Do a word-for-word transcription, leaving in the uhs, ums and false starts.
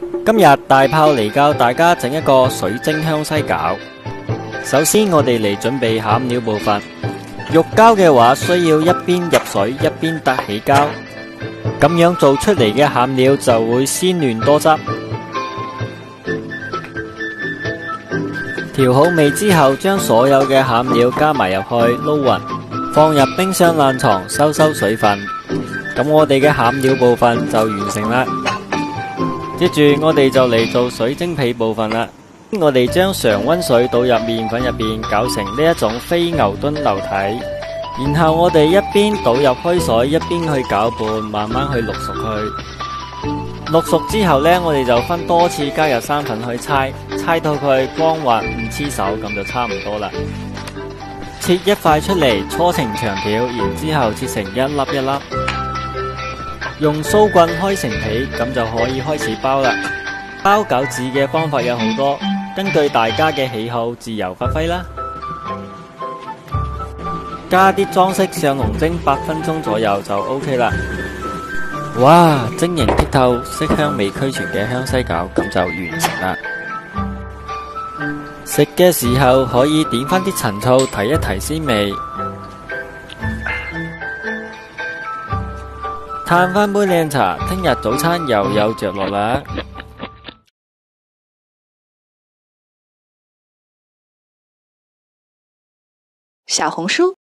今日大炮嚟教大家整一個水晶香西餃。首先我哋嚟準備餡料部分。肉膠嘅話需要一邊入水一邊搭起膠，咁樣做出嚟嘅餡料就會鮮嫩多汁。調好味之後，將所有嘅餡料加埋入去撈勻，放入冰箱冷藏收收水分。咁我哋嘅餡料部分就完成啦。接住我哋就嚟做水晶皮部分啦。我哋將常溫水倒入麵粉入邊，攪成呢一種非牛頓流體。然後我哋一邊倒入開水，一邊去攪拌，慢慢去淥熟佢。淥熟之後呢，我哋就分多次加入生粉去搓，搓到佢光滑唔黐手，咁就差唔多啦。切一塊出嚟，搓成長條，然之後切成一粒一粒。用酥棍開成皮，咁就可以開始包啦。包餃子嘅方法有好多，根據大家嘅喜好自由發揮啦。加啲裝飾上紅蒸八分鐘左右就 OK 啦。哇，晶瑩剔透、色香味俱全嘅香西餃咁就完成啦。食嘅時候可以點翻啲陳醋提一提鮮味。嘆翻杯靚茶，聽日早餐又有着落啦。 小紅書